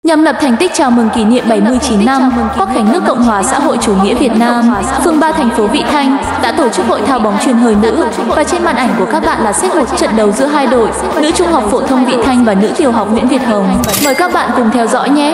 Nhằm lập thành tích chào mừng kỷ niệm 79 năm Quốc khánh nước Cộng hòa xã hội chủ nghĩa Việt Nam, phường 3 thành phố Vị Thanh đã tổ chức hội thao bóng chuyền hơi nữ, và trên màn ảnh của các bạn là set một trận đấu giữa hai đội, nữ Trung học phổ thông Vị Thanh và nữ tiểu học Nguyễn Việt Hồng. Mời các bạn cùng theo dõi nhé.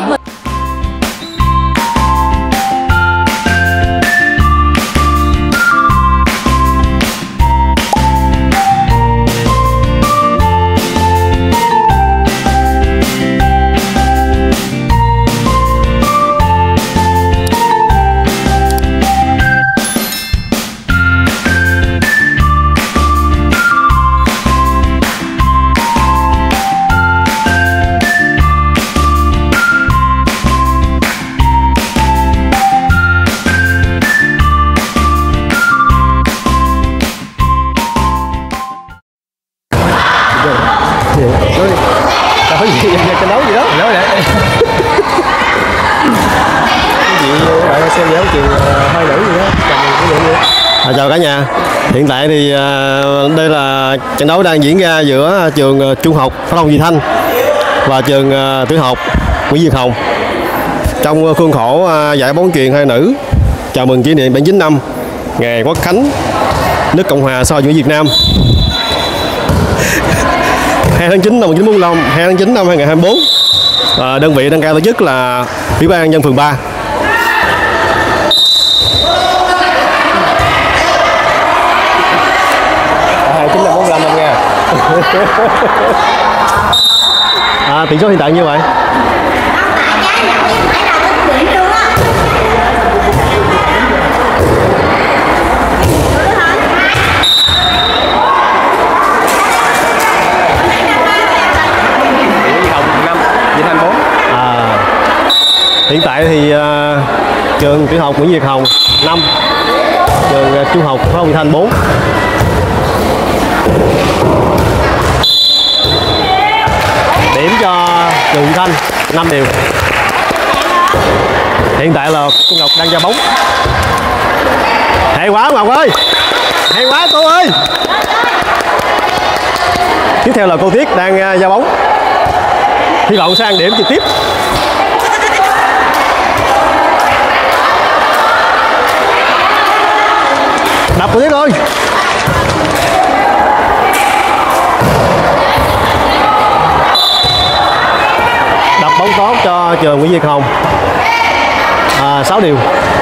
Có gì trận đấu gì đó nói vậy. Cái gì bạn xem giáo trường hai nữ gì đó. Chào cả nhà. Hiện tại thì đây là trận đấu đang diễn ra giữa trường Trung học Phổ thông Vị Thanh và trường tiểu học Nguyễn Việt Hồng trong khuôn khổ giải bóng chuyền hai nữ chào mừng kỷ niệm 79 năm ngày Quốc khánh nước Cộng hòa xã hội chủ nghĩa Việt Nam 2 tháng 9 năm 1945, 2 tháng 9 năm 2024. Đơn vị đăng cai tổ chức là Ủy ban nhân dân phường 3. Chính là 45 năm nha. Tỷ số hiện tại như vậy. Hiện tại thì trường tiểu học Nguyễn Việt Hồng 5, trường trung học Phổ thông Vị Thanh 4. Điểm cho trường Vị Thanh 5 điều. Hiện tại là cô Ngọc đang ra bóng. Hay quá Ngọc ơi, hay quá cô ơi. Tiếp theo là cô Tiết đang ra bóng. Hy vọng sẽ ăn điểm trực tiếp. Đập của Tiết ơi. Đập bóng tốt cho trường Nguyễn Việt Hồng 6 điều.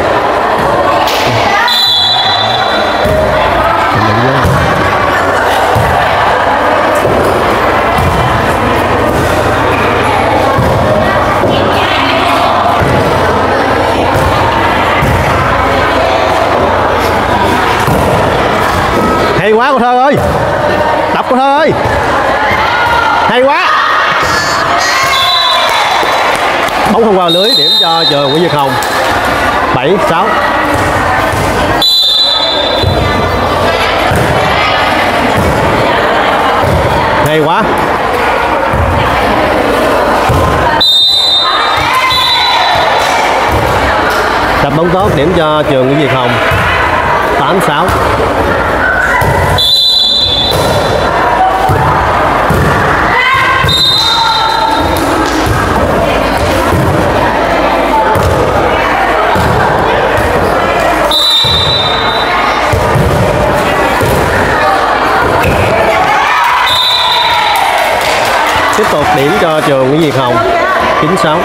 Hay quá cô Thơ ơi. Đập cô Thơ ơi. Hay quá. Bóng không vào lưới, điểm cho trường Nguyễn Việt Hồng 7-6. Hay quá. Đập bóng tốt, điểm cho trường Nguyễn Việt Hồng 8-6. Tiếp tục điểm cho trường Nguyễn Việt Hồng 9-6.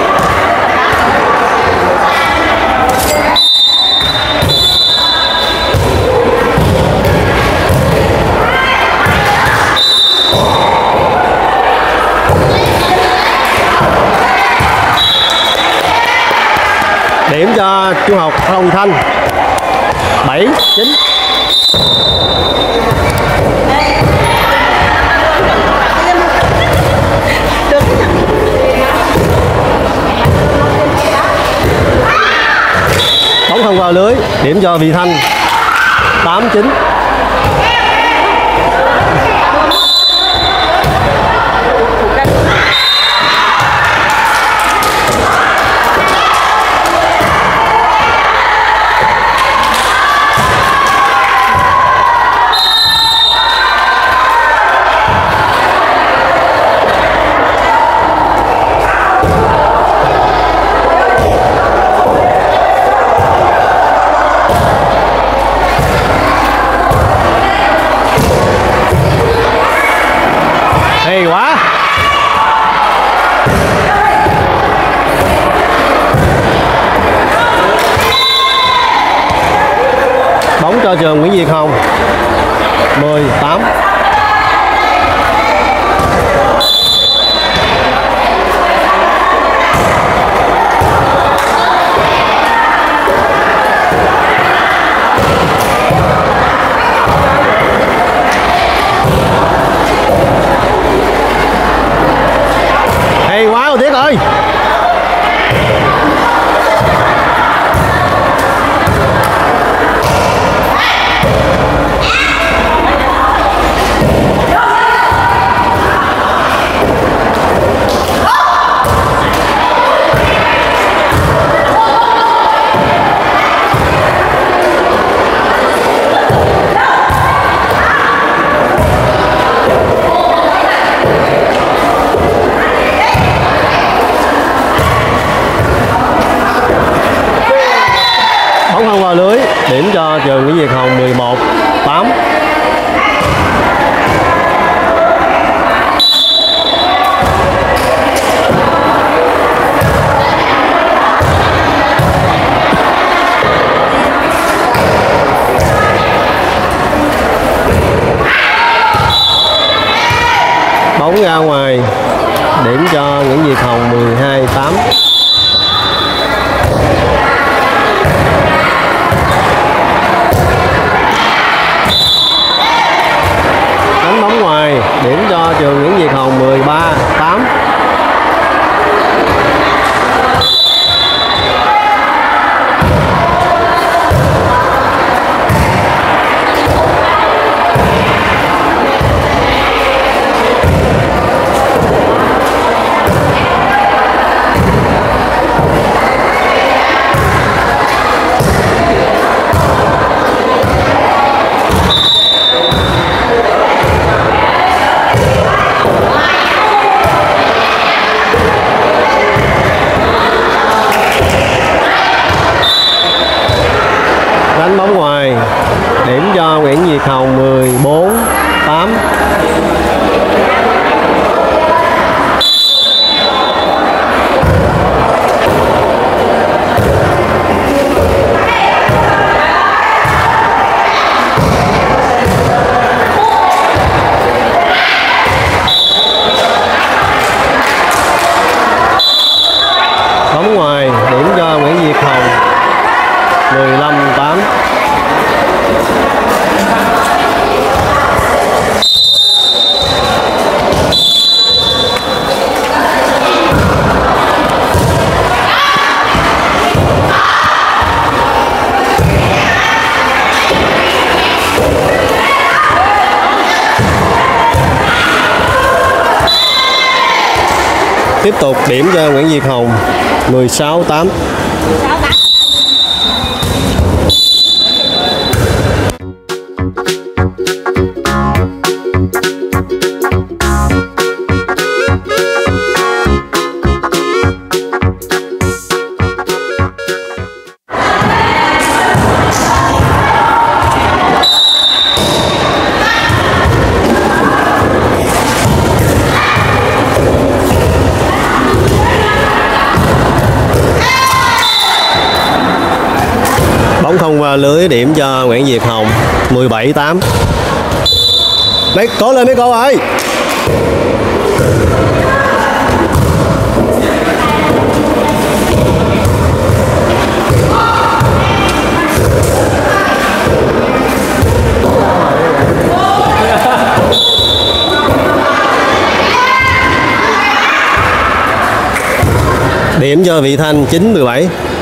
Điểm cho trung học Phổ thông Vị Thanh 7-9. Bóng không vào lưới, điểm cho Vị Thanh 8-9. cho trường Nguyễn Việt Hồng 18. Hay quá rồi Tiết ơi. Không vào lưới, điểm cho trường Nguyễn Việt Hồng 11-8. Bóng ra ngoài, điểm cho Nguyễn Việt Hồng 12-8. Điểm cho trường Nguyễn Việt Hồng 13-8. Đánh bóng ngoài, điểm cho Nguyễn Việt Hồng 14-8. Bóng ngoài, điểm cho Nguyễn Việt Hồng 15-8. Tiếp tục điểm cho Nguyễn Việt Hồng 16-8. Bóng không vào lưới, điểm cho Nguyễn Việt Hồng 17-8. Mấy cố lên mấy cô ơi. Điểm cho Vị Thanh 9-17.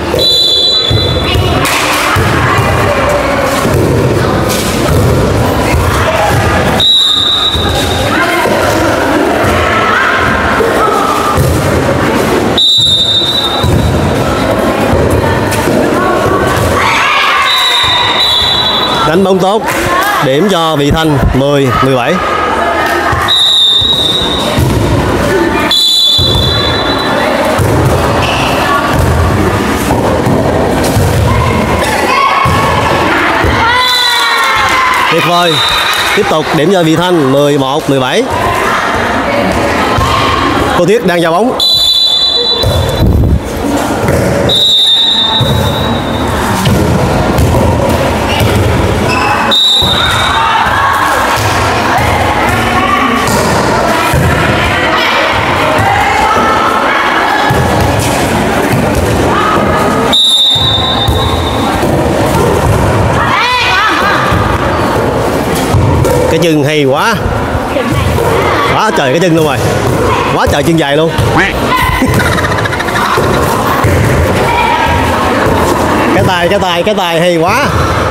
Đánh bóng tốt, điểm cho Vị Thanh 10-17. Tuyệt vời, tiếp tục điểm cho Vị Thanh 11-17. Cô Tuyết đang giao bóng. chân hay quá. Quá trời cái chân luôn rồi. Quá trời chân dài luôn. Cái tài hay quá.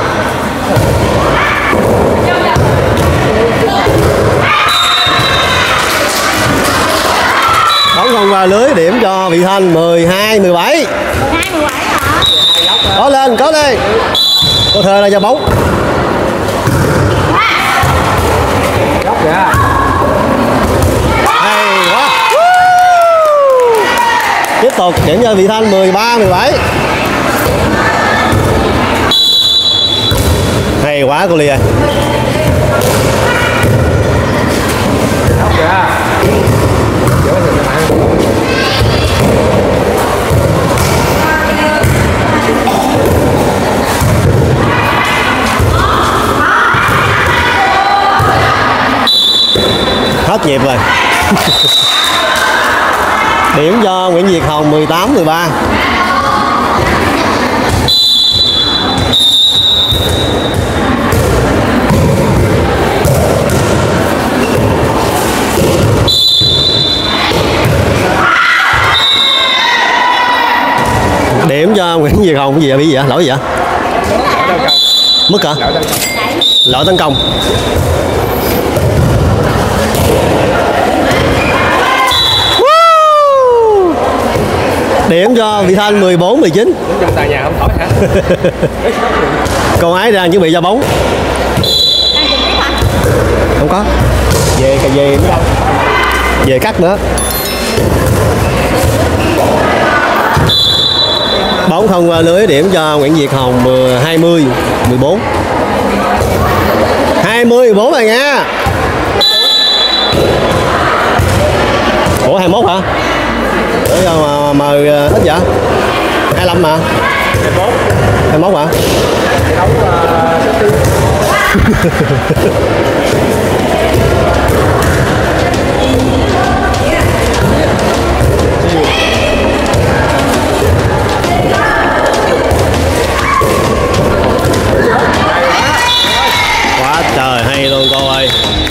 Bóng không vào lưới, điểm cho Vị Thanh 12-17. Có lên. Có thơ ra cho bóng. Hay quá. Tiếp tục điểm cho Vị Thanh 13-17. Hay quá cô Ly ơi. Hết nhịp rồi. Điểm cho Nguyễn Việt Hồng 18-13. Điểm cho Nguyễn Việt Hồng cái gì vậy? Bị gì vậy? Lỗi gì vậy? Mất hả? Lỗi tấn công. Điểm cho Vị Thanh 14-19. Trong tòa nhà không khỏi hả? Cô ấy đang chuẩn bị ra bóng. Không có. Về nữa đâu. Về cắt nữa. Bóng không qua lưới, điểm cho Nguyễn Việt Hồng 20-14. 20-14 rồi nha. Ủa 21 hả? Để cho mà ít vậy? 25 mà. 21 hả? Quá trời hay luôn cô ơi.